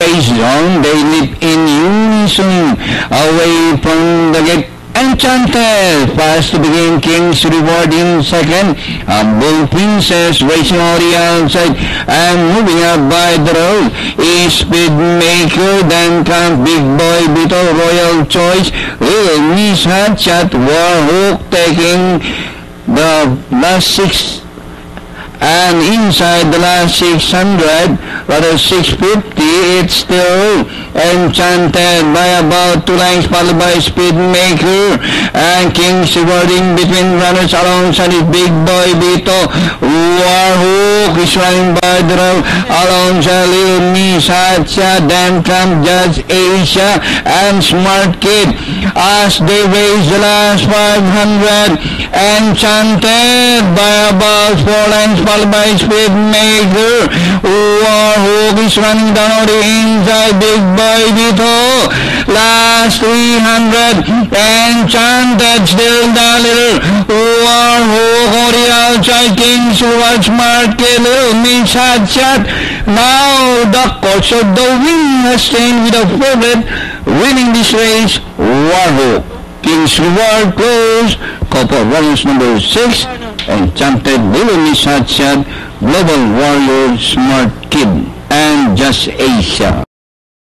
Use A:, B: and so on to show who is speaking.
A: race zone, they leap in unison away from the gate. Enchanted, fast to begin. King's Reward in second. Bull Princess racing on the outside and moving up by the road is Speedmaker. Then comes Big Boy Beetle, Royal Choice, Little Miss Hotshot, Warhook taking the last six. And inside the last 600, rather 650, it's still Enchanted by about 2 lengths, followed by Speedmaker and King's Rewarding between runners alongside his Big Boy Beetle. Warhook is running by the road alongside Little Miss Hotshot. Then comes Judge Asia and Smart Kid as they race the last 500. Enchanted by about 4 lengths, followed by Speedmaker. Warhook is running down on the inside. Big Boy Beetle. Last 300. Enchanted still the little Warhook on the outside. King's Reward, Smart Kid, Little Miss Hotshot. Now the course of the win has changed with a favorite winning this race, Warhook. King's Reward close. Couple runners number 6. Enchanted, Little Miss Hotshot, Global Warrior, Smart Kid, and Just Asia.